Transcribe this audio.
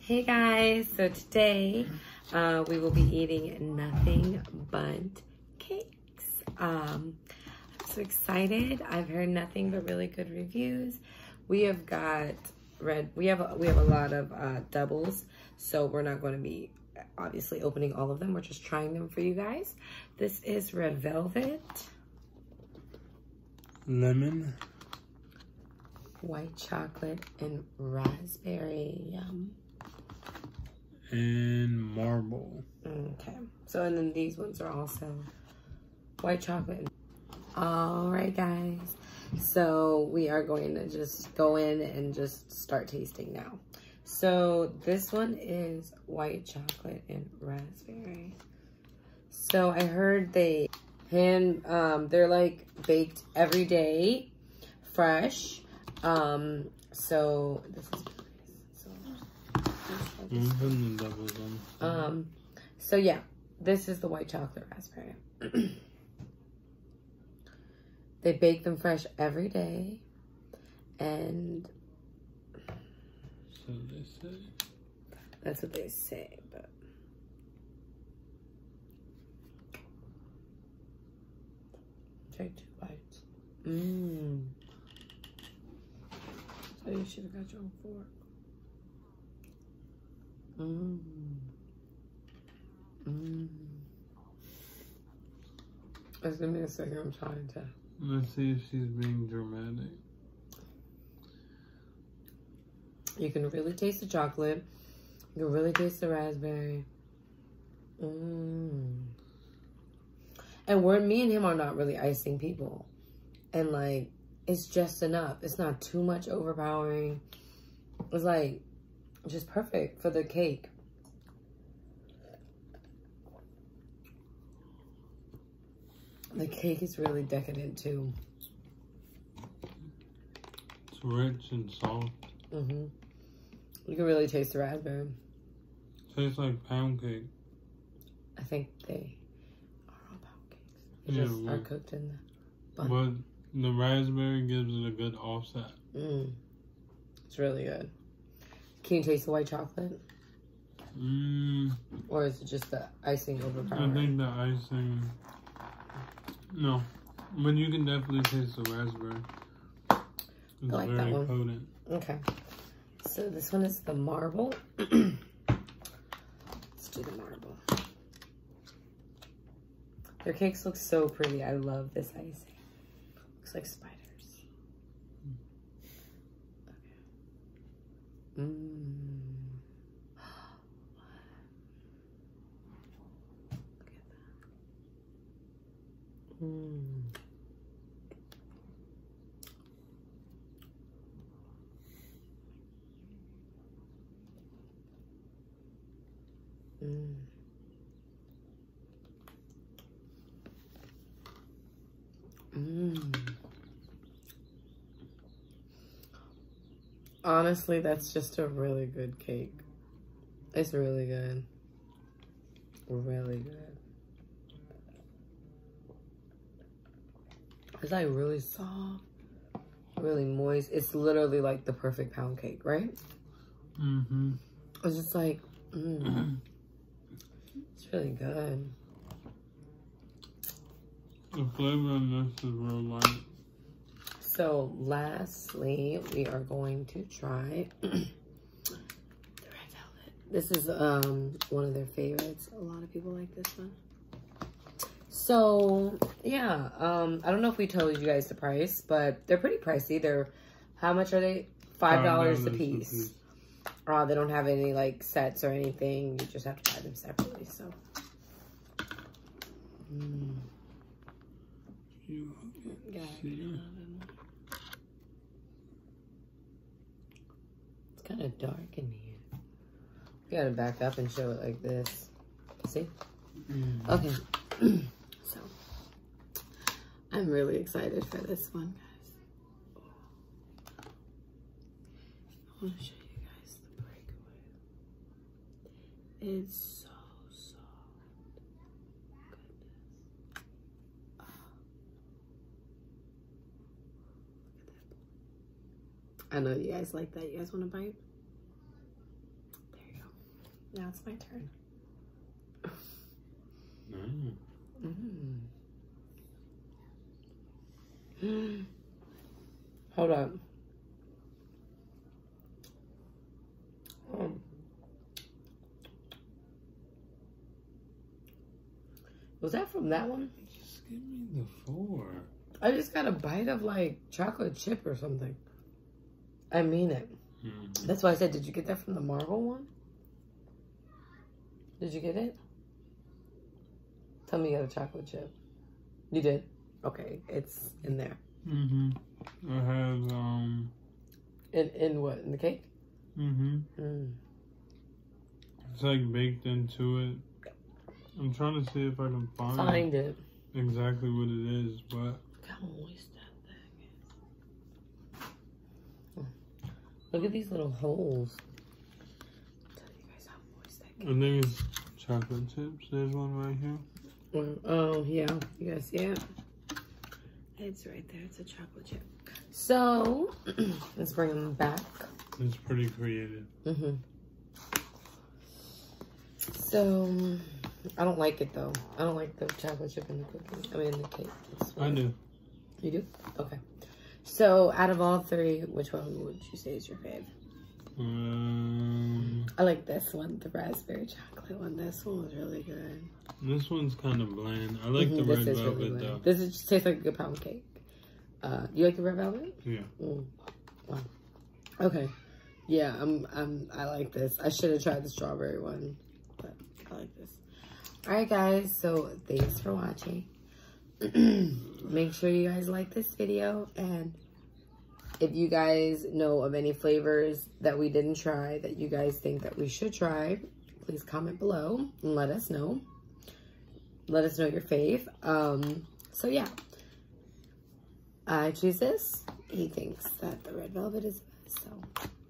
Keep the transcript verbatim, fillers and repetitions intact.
Hey guys, so today uh, we will be eating nothing but cakes. Um, I'm so excited. I've heard nothing but really good reviews. We have got red. We have a, we have a lot of uh, doubles, so we're not going to be obviously opening all of them. We're just trying them for you guys. This is red velvet, lemon, white chocolate, and raspberry. Yum. And marble. Okay, so and then these ones are also white chocolate. All right, guys, so we are going to just go in and just start tasting now. So this one is white chocolate and raspberry. So I heard they hand um they're like baked every day, fresh. Um so this is Mm-hmm. Doubles on. Um, so yeah, this is the white chocolate raspberry. They bake them fresh every day, and so they say. That's what they say, but take two bites. Mmm. So you should have got your own fork. Mmm. Mmm. It's gonna be a second I'm trying to. Let's see if she's being dramatic. You can really taste the chocolate. You can really taste the raspberry. Mmm. And we're, me and him are not really icing people. And like, it's just enough. It's not too much overpowering. It's like, just perfect for the cake. The cake is really decadent too. It's rich and soft. Mm-hmm. You can really taste the raspberry. Tastes like pound cake. I think they are all pound cakes. They Yeah, just well, are cooked in the bun. But the raspberry gives it a good offset. Mm. It's really good. Can you taste the white chocolate? Mm. Or is it just the icing overpowering? I think the icing... No. But you can definitely taste the raspberry. It's I like very that one. potent. Okay. So this one is the marble. Let's do the marble. Their cakes look so pretty. I love this icing. Looks like spiders. Okay. Mmm. Mmm. Mmm. Mmm. Honestly, that's just a really good cake. It's really good. Really good. It's like really soft, really moist. It's literally like the perfect pound cake, right? Mm-hmm. It's just like, mm. It's really good. The flavor on this is real light. So lastly, we are going to try the red velvet. This is um one of their favorites. A lot of people like this one. So yeah, um, I don't know if we told you guys the price, but they're pretty pricey. They're, how much are they? Five dollars a piece. piece. Uh, they don't have any like sets or anything. You just have to buy them separately. So, mm. You yeah, it's kind of dark in here. We gotta back up and show it like this. See? Mm. Okay. So, I'm really excited for this one, guys. I want to show you guys the breakaway. It's so soft. Goodness. Oh. Look at that. I know you guys like that. You guys want to bite? There you Now it's my turn. Mm. Mm. Hold up. Um, was that from that one? Just give me the four. I just got a bite of like chocolate chip or something. I mean it. Mm-hmm. That's why I said, did you get that from the Marvel one? Did you get it? Tell me you got a chocolate chip. You did? Okay, it's in there. Mm-hmm. I have, um... In in what? In the cake? Mm-hmm. Mm. It's like baked into it. I'm trying to see if I can find, Find it. exactly what it is, but... Look how moist that thing is. Oh. Look at these little holes. I'll tell you guys how moist that I think it's chocolate chips. There's one right here. Oh, yeah. You guys see it? It's right there. It's a chocolate chip. So, let's bring them back. It's pretty creative. Mm-hmm. So, I don't like it, though. I don't like the chocolate chip in the cookie. I mean, in the cake. I do. You do? Okay. So, out of all three, which one would you say is your fave? Um, I like this one, the raspberry chocolate one. This one was really good. This one's kind of bland. I like Mm-hmm, the this red is velvet really though. This is, just tastes like a good pound cake. Uh, you like the red velvet? Yeah. Mm. Wow. Okay. Yeah, I'm. I'm. I like this. I should have tried the strawberry one, but I like this. All right, guys. So thanks for watching. Make sure you guys like this video, and if you guys know of any flavors that we didn't try that you guys think that we should try, please comment below and let us know. Let us know your fave. Um, so yeah, I choose this. He thinks that the red velvet is the best, so